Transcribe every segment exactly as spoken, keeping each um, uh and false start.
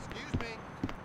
Excuse me.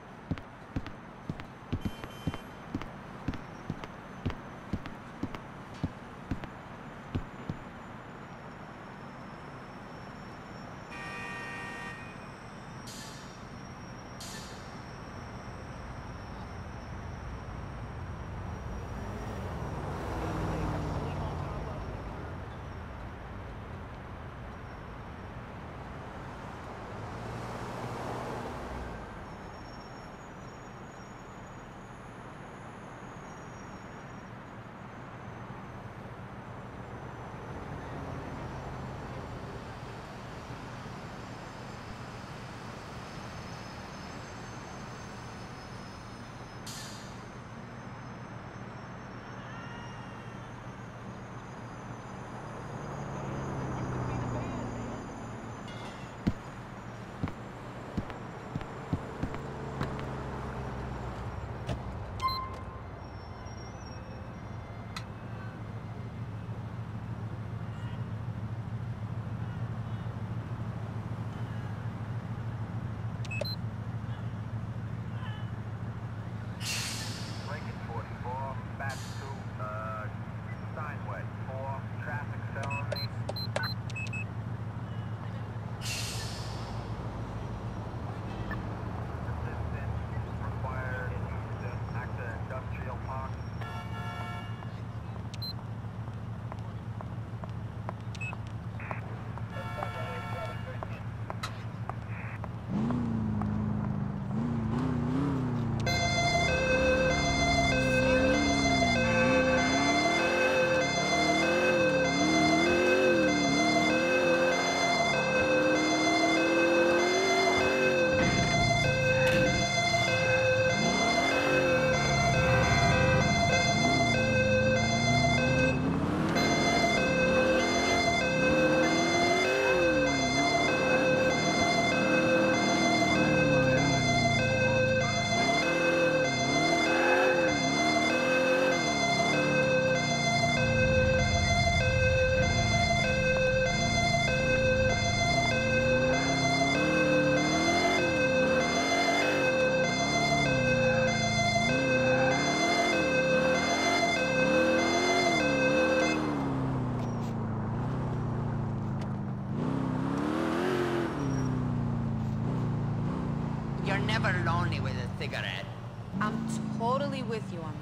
You're never lonely with a cigarette. I'm totally with you on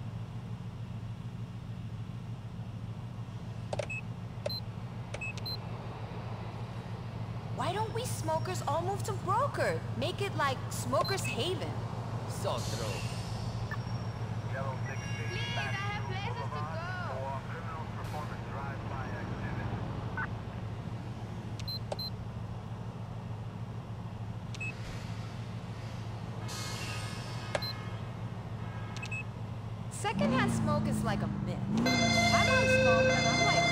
that. Why don't we smokers all move to Broker? Make it like Smokers Haven. So true. Yellow sixty. Please, I have places to go. For criminal performance drive-by activity. Secondhand smoke is like a myth. I'm on smoke and I'm like...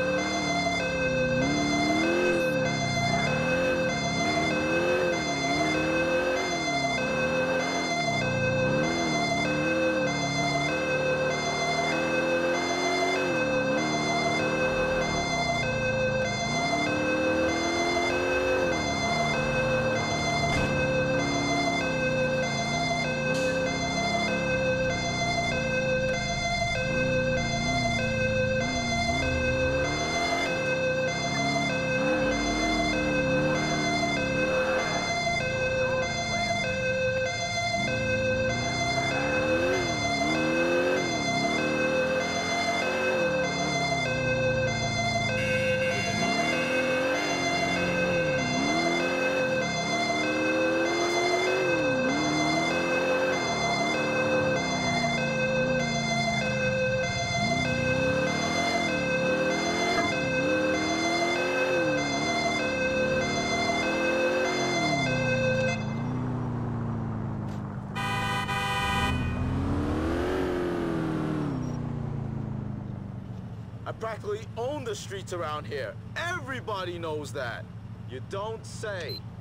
I practically own the streets around here. Everybody knows that. You don't say.